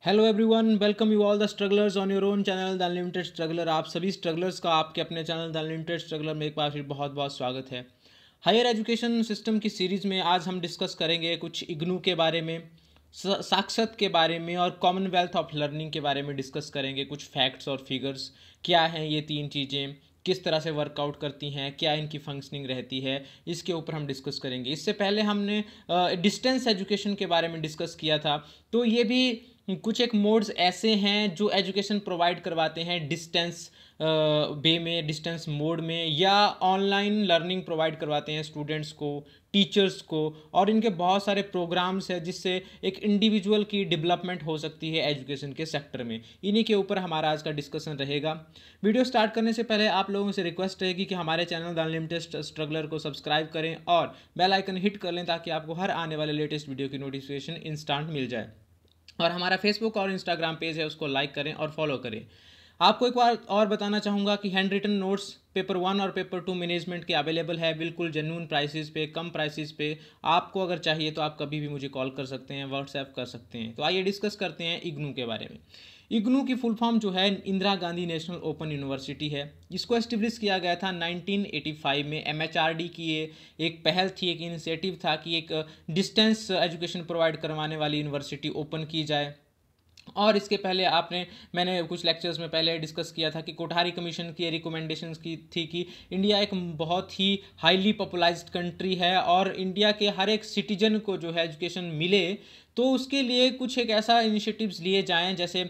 Hello everyone, welcome you all the strugglers on your own channel the unlimited struggler. आप सभी strugglers का आपके अपने चैनल द अनलिमिटेड स्ट्रगलर में एक बार फिर बहुत बहुत स्वागत है। हायर एजुकेशन सिस्टम की सीरीज़ में आज हम डिस्कस करेंगे कुछ इग्नू के बारे में, साक्षरता के बारे में और कॉमनवेल्थ ऑफ लर्निंग के बारे में डिस्कस करेंगे। कुछ फैक्ट्स और फिगर्स, क्या हैं ये तीन चीज़ें, किस तरह से वर्कआउट करती हैं, क्या इनकी फंक्शनिंग रहती है, इसके ऊपर हम डिस्कस करेंगे। इससे पहले हमने डिस्टेंस एजुकेशन के बारे में डिस्कस किया था। तो ये भी कुछ एक मोड्स ऐसे हैं जो एजुकेशन प्रोवाइड करवाते हैं डिस्टेंस वे में, डिस्टेंस मोड में, या ऑनलाइन लर्निंग प्रोवाइड करवाते हैं स्टूडेंट्स को, टीचर्स को। और इनके बहुत सारे प्रोग्राम्स हैं जिससे एक इंडिविजुअल की डेवलपमेंट हो सकती है एजुकेशन के सेक्टर में। इन्हीं के ऊपर हमारा आज का डिस्कशन रहेगा। वीडियो स्टार्ट करने से पहले आप लोगों से रिक्वेस्ट रहेगी कि हमारे चैनल द अनलिमिटेड स्ट्रगलर को सब्सक्राइब करें और बेल आइकन हिट कर लें ताकि आपको हर आने वाले लेटेस्ट वीडियो की नोटिफिकेशन इंस्टेंट मिल जाए। और हमारा फेसबुक और इंस्टाग्राम पेज है, उसको लाइक करें और फॉलो करें। आपको एक बार और बताना चाहूँगा कि हैंड रिटन नोट्स पेपर 1 और पेपर 2 मैनेजमेंट के अवेलेबल है, बिल्कुल जेन्युइन प्राइसेस पे, कम प्राइसेस पे। आपको अगर चाहिए तो आप कभी भी मुझे कॉल कर सकते हैं, व्हाट्सएप कर सकते हैं। तो आइए डिस्कस करते हैं इग्नू के बारे में। इग्नू की फुल फॉर्म जो है Indira Gandhi national open university है। इसको एस्टेब्लिश किया गया था 1985 में। एमएचआरडी की ये एक पहल थी, एक इनिशिएटिव था कि एक डिस्टेंस एजुकेशन प्रोवाइड करवाने वाली यूनिवर्सिटी ओपन की जाए। और इसके पहले मैंने कुछ लेक्चर्स में पहले डिस्कस किया था कि कोठारी कमीशन की रिकमेंडेशंस की थी कि इंडिया एक बहुत ही हाईली पॉपुलाइज्ड कंट्री है और इंडिया के हर एक सिटीजन को जो है एजुकेशन मिले, तो उसके लिए कुछ एक ऐसा इनिशिएटिव्स लिए जाएं जैसे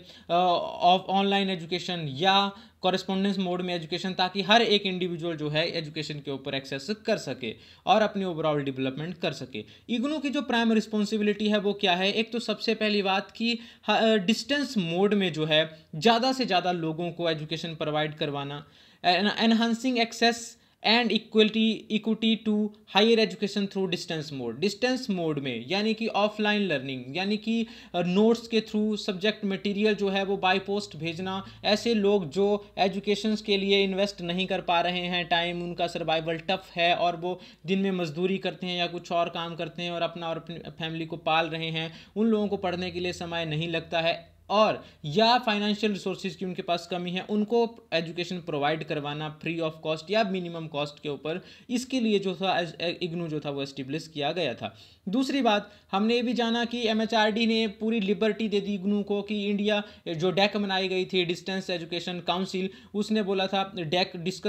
ऑनलाइन एजुकेशन या कॉरेस्पॉन्डेंस मोड में एजुकेशन, ताकि हर एक इंडिविजुअल जो है एजुकेशन के ऊपर एक्सेस कर सके और अपनी ओवरऑल डेवलपमेंट कर सके। इग्नू की जो प्राइम रिस्पॉन्सिबिलिटी है वो क्या है? एक तो सबसे पहली बात कि डिस्टेंस मोड में जो है ज़्यादा से ज़्यादा लोगों को एजुकेशन प्रोवाइड करवाना, enhancing access and equity to higher education through distance mode. Distance mode में यानी कि ऑफलाइन लर्निंग, यानी कि नोट्स के थ्रू सब्जेक्ट मटेरियल जो है वो बाय पोस्ट भेजना। ऐसे लोग जो एजुकेशन के लिए इन्वेस्ट नहीं कर पा रहे हैं, टाइम, उनका सर्वाइवल टफ है और वो दिन में मजदूरी करते हैं या कुछ और काम करते हैं और अपनी फैमिली को पाल रहे हैं, उन लोगों को पढ़ने के लिए समय नहीं लगता है और या फाइनेंशियल रिसोर्सेज की उनके पास कमी है, उनको एजुकेशन प्रोवाइड करवाना फ्री ऑफ कॉस्ट या मिनिमम कॉस्ट के ऊपर, इसके लिए जो था इग्नू जो था वो एस्टेब्लिश किया गया था। दूसरी बात, हमने ये भी जाना कि एमएचआरडी ने पूरी लिबर्टी दे दी इग्नू को कि इंडिया जो डेक बनाई गई थी, डिस्टेंस एजुकेशन काउंसिल, उसने बोला था DEC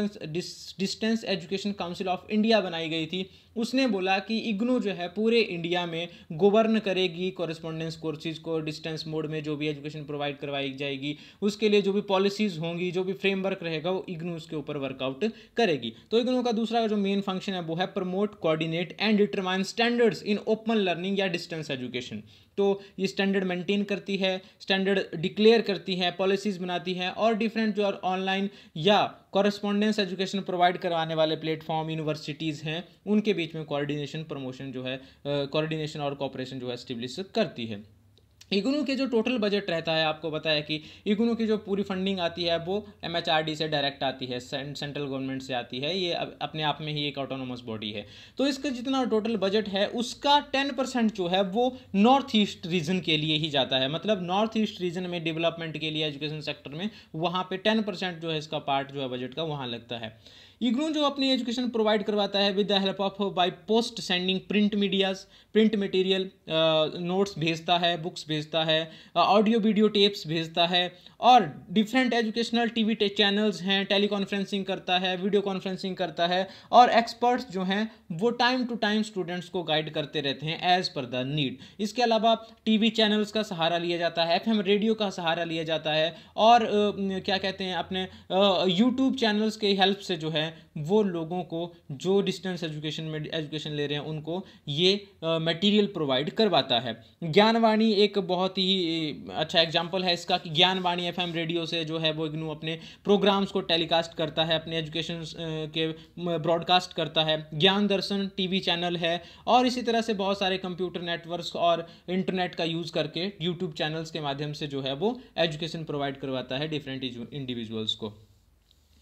distance education council of India बनाई गई थी। उसने बोला कि इग्नू जो है पूरे इंडिया में गवर्न करेगी कॉरेस्पॉन्डेंस कोर्सेज को, डिस्टेंस मोड में जो भी एजुकेशन प्रोवाइड करवाई जाएगी उसके लिए जो भी पॉलिसीज़ होंगी, जो भी फ्रेमवर्क रहेगा, वो इग्नू उसके ऊपर वर्कआउट करेगी। तो इग्नू का दूसरा जो मेन फंक्शन है वो है promote, coordinate and determine standards in open learning या डिस्टेंस एजुकेशन। तो ये स्टैंडर्ड मेंटेन करती है, स्टैंडर्ड डिक्लेयर करती है, पॉलिसीज़ बनाती है और डिफरेंट जो ऑनलाइन या कॉरेस्पॉन्डेंस एजुकेशन प्रोवाइड करवाने वाले प्लेटफॉर्म, यूनिवर्सिटीज़ हैं, उनके बीच में कोऑर्डिनेशन, प्रमोशन जो है, कोऑर्डिनेशन और कोऑपरेशन जो है एस्टेब्लिश करती है। इग्नू के जो टोटल बजट रहता है, आपको पता है कि इग्नू की जो पूरी फंडिंग आती है वो एमएचआरडी से डायरेक्ट आती है, सेंट्रल गवर्नमेंट से आती है। ये अपने आप में ही एक ऑटोनोमस बॉडी है। तो इसका जितना टोटल बजट है उसका 10% जो है वो नॉर्थ ईस्ट रीजन के लिए ही जाता है। मतलब नॉर्थ ईस्ट रीजन में डेवलपमेंट के लिए एजुकेशन सेक्टर में वहाँ पे 10% जो है इसका पार्ट जो है बजट का वहाँ लगता है। इग्नू जो अपनी एजुकेशन प्रोवाइड करवाता है with the help of by post sending print medias, print material, notes भेजता है, बुक्स भेजता है, ऑडियो वीडियो टेप्स भेजता है और डिफरेंट एजुकेशनल टीवी चैनल्स हैं, टेली कॉन्फ्रेंसिंग करता है, वीडियो कॉन्फ्रेंसिंग करता है और एक्सपर्ट्स जो हैं वो टाइम टू टाइम स्टूडेंट्स को गाइड करते रहते हैं एज पर द नीड। इसके अलावा टीवी चैनल्स का सहारा लिया जाता है, एफएम रेडियो का सहारा लिया जाता है और क्या कहते हैं अपने यूट्यूब चैनल्स के हेल्प से जो है वो लोगों को जो डिस्टेंस एजुकेशन में एजुकेशन ले रहे हैं उनको ये मटेरियल प्रोवाइड करवाता है। ज्ञानवाणी एक बहुत ही अच्छा एग्जांपल है इसका कि ज्ञानवाणी एफएम रेडियो से जो है वो इग्नू अपने प्रोग्राम्स को टेलीकास्ट करता है, अपने एजुकेशन के ब्रॉडकास्ट करता है। ज्ञान दर्शन टीवी चैनल है और इसी तरह से बहुत सारे कंप्यूटर नेटवर्क्स और इंटरनेट का यूज़ करके यूट्यूब चैनल्स के माध्यम से जो है वो एजुकेशन प्रोवाइड करवाता है डिफरेंट इंडिविजुअल्स को।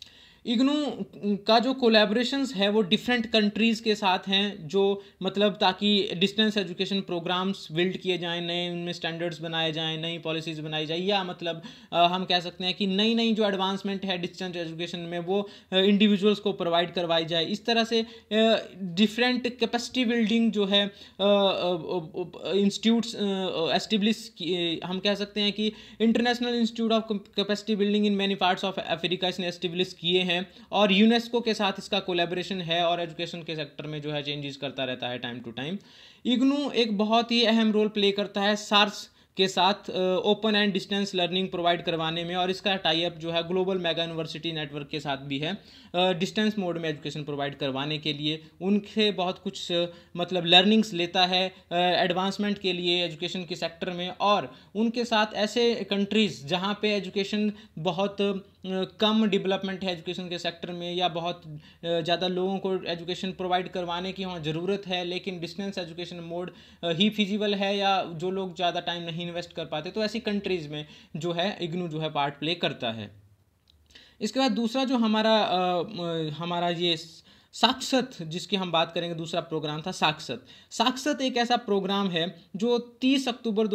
इग्नू का जो कोलैबोरेशंस है वो डिफरेंट कंट्रीज़ के साथ हैं, जो मतलब ताकि डिस्टेंस एजुकेशन प्रोग्राम्स बिल्ड किए जाएं, नए उनमें स्टैंडर्ड्स बनाए जाएं, नई पॉलिसीज़ बनाई जाए, या मतलब हम कह सकते हैं कि नई नई जो एडवांसमेंट है डिस्टेंस एजुकेशन में वो इंडिविजुअल्स को प्रोवाइड करवाई जाए। इस तरह से डिफरेंट कैपेसिटी बिल्डिंग जो है इंस्टीट्यूट्स एस्टेब्लिश, हम कह सकते हैं कि international institute of capacity building in many parts of Africa इसने एस्टेब्लिश किए हैं, और यूनेस्को के साथ इसका कोलैबोरेशन है और एजुकेशन के सेक्टर में जो है चेंजेस करता रहता है टाइम टू टाइम। इग्नू एक बहुत ही अहम रोल प्ले करता है सार्स के साथ open and distance learning provide करवाने में, और इसका टाई अप जो है ग्लोबल मेगा यूनिवर्सिटी नेटवर्क के साथ भी है डिस्टेंस मोड में एजुकेशन प्रोवाइड करवाने के लिए। उनसे बहुत कुछ मतलब लर्निंग्स लेता है एडवांसमेंट के लिए एजुकेशन के सेक्टर में, और उनके साथ ऐसे कंट्रीज़ जहाँ पे एजुकेशन बहुत कम डेवलपमेंट है एजुकेशन के सेक्टर में, या बहुत ज़्यादा लोगों को एजुकेशन प्रोवाइड करवाने की वहाँ ज़रूरत है लेकिन डिस्टेंस एजुकेशन मोड ही फिजिबल है, या जो लोग ज़्यादा टाइम नहीं इन्वेस्ट कर पाते, तो ऐसी कंट्रीज़ में जो है इग्नू जो है पार्ट प्ले करता है। इसके बाद दूसरा जो हमारा ये साक्षत जिसकी हम बात करेंगे, दूसरा प्रोग्राम था साक्षत। साक्षत एक ऐसा प्रोग्राम है जो 30 अक्टूबर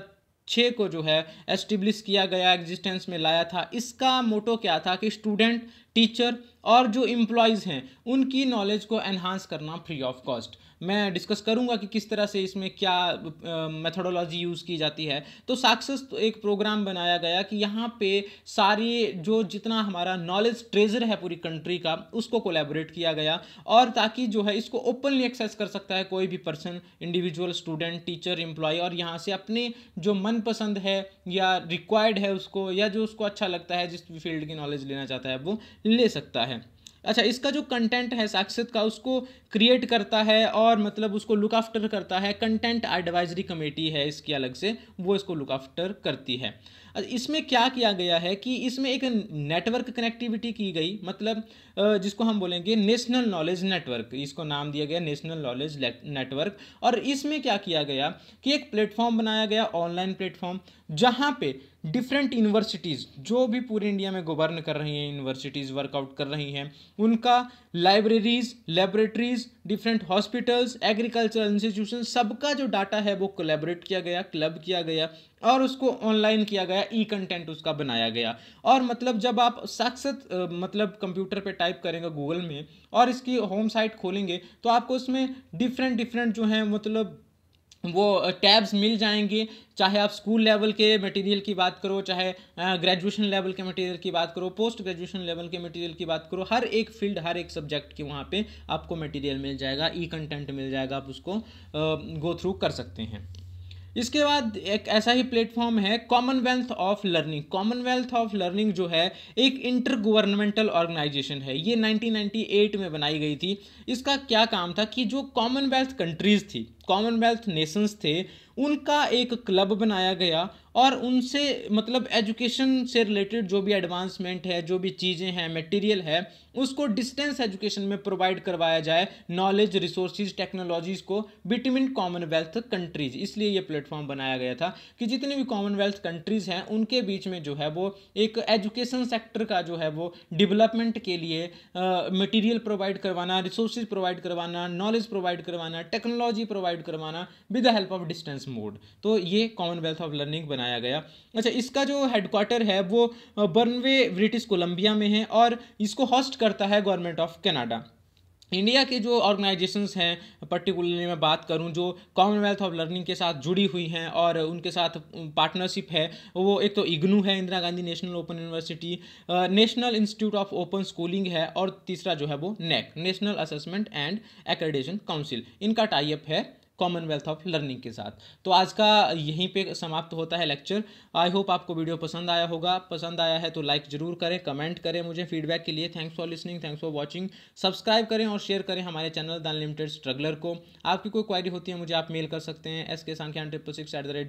2006 को जो है एस्टेब्लिश किया गया, एग्जिस्टेंस में लाया था। इसका मोटो क्या था कि स्टूडेंट, टीचर और जो एम्प्लॉयज़ हैं उनकी नॉलेज को एनहांस करना फ्री ऑफ कॉस्ट। मैं डिस्कस करूंगा कि किस तरह से इसमें क्या मेथोडोलॉजी यूज़ की जाती है। तो साक्सेस तो एक प्रोग्राम बनाया गया कि यहाँ पे सारी जो जितना हमारा नॉलेज ट्रेजर है पूरी कंट्री का उसको कोलैबोरेट किया गया, और ताकि जो है इसको ओपनली एक्सेस कर सकता है कोई भी person, individual, student, teacher, employee, और यहाँ से अपने जो मनपसंद है या रिक्वायर्ड है उसको, या जो उसको अच्छा लगता है, जिस भी फील्ड की नॉलेज लेना चाहता है वो ले सकता है। अच्छा, इसका जो कंटेंट है साक्षत का, उसको क्रिएट करता है और मतलब उसको लुक आफ्टर करता है कंटेंट एडवाइजरी कमेटी है इसकी अलग से, वो इसको लुक आफ्टर करती है। इसमें क्या किया गया है कि इसमें एक नेटवर्क कनेक्टिविटी की गई, मतलब जिसको हम बोलेंगे नेशनल नॉलेज नेटवर्क, इसको नाम दिया गया नेशनल नॉलेज नेटवर्क। और इसमें क्या किया गया कि एक प्लेटफॉर्म बनाया गया, ऑनलाइन प्लेटफॉर्म, जहाँ पे डिफरेंट यूनिवर्सिटीज़ जो भी पूरे इंडिया में गवर्न कर रही हैं, यूनिवर्सिटीज़ वर्कआउट कर रही हैं, उनका libraries, laboratories, different hospitals, agricultural institution, सबका जो डाटा है वो कोलैबोरेट किया गया, क्लब किया गया और उसको ऑनलाइन किया गया, ई कंटेंट उसका बनाया गया। और मतलब जब आप साक्षात मतलब कंप्यूटर पे टाइप करेंगे गूगल में और इसकी होम साइट खोलेंगे तो आपको उसमें डिफरेंट जो हैं मतलब वो टैब्स मिल जाएंगे। चाहे आप स्कूल लेवल के मटेरियल की बात करो, चाहे ग्रेजुएशन लेवल के मटेरियल की बात करो, पोस्ट ग्रेजुएशन लेवल के मटेरियल की बात करो, हर एक फील्ड, हर एक सब्जेक्ट की वहाँ पे आपको मटेरियल मिल जाएगा, ई कंटेंट मिल जाएगा, आप उसको गो थ्रू कर सकते हैं। इसके बाद एक ऐसा ही प्लेटफॉर्म है commonwealth of learning. Commonwealth of learning जो है एक इंटर गवर्नमेंटल ऑर्गेनाइजेशन है, ये 1998 में बनाई गई थी। इसका क्या काम था कि जो कॉमनवेल्थ कंट्रीज़ थी, कॉमनवेल्थ नेशंस थे, उनका एक क्लब बनाया गया और उनसे मतलब एजुकेशन से रिलेटेड जो भी एडवांसमेंट है, जो भी चीज़ें हैं, मटेरियल है, उसको डिस्टेंस एजुकेशन में प्रोवाइड करवाया जाए, नॉलेज, रिसोर्सेज, टेक्नोलॉजीज़ को बिटवीन कॉमनवेल्थ कंट्रीज़। इसलिए ये प्लेटफॉर्म बनाया गया था कि जितने भी कॉमनवेल्थ कंट्रीज़ हैं उनके बीच में जो है वो एक एजुकेशन सेक्टर का जो है वो डेवलपमेंट के लिए मटेरियल प्रोवाइड करवाना, रिसोर्सेज प्रोवाइड करवाना, नॉलेज प्रोवाइड करवाना, टेक्नोलॉजी प्रोवाइड करवाना with the help of distance mode. तो ये कॉमनवेल्थ ऑफ लर्निंग बनाया गया। अच्छा, इसका जो हेडक्वार्टर है वो बर्नवे ब्रिटिश कोलंबिया में है और इसको होस्ट करता है गवर्नमेंट ऑफ कनाडा। इंडिया के जो ऑर्गेनाइजेशंस हैं, पर्टिकुलरली मैं बात करूं जो कॉमनवेल्थ ऑफ लर्निंग के साथ जुड़ी हुई हैं और उनके साथ पार्टनरशिप है, वो एक तो इग्नू है, Indira Gandhi national open university, national institute of open schooling है, और तीसरा जो है वो NAAC, national assessment and accreditation council, इनका टाई अप है कॉमनवेल्थ ऑफ लर्निंग के साथ। तो आज का यहीं पे समाप्त होता है लेक्चर। आई होप आपको वीडियो पसंद आया होगा। पसंद आया है तो लाइक ज़रूर करें, कमेंट करें मुझे फीडबैक के लिए। Thanks for listening, thanks for watching. Subscribe करें और शेयर करें हमारे चैनल द अनलिमिटेड स्ट्रगलर को। आपकी कोई क्वायरी होती है मुझे आप मेल कर सकते हैं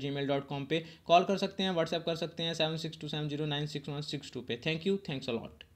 SK666@gmail.com पे, कॉल कर सकते हैं, व्हाट्सएप कर सकते हैं 7627096162 पे। Thank you, thanks a lot.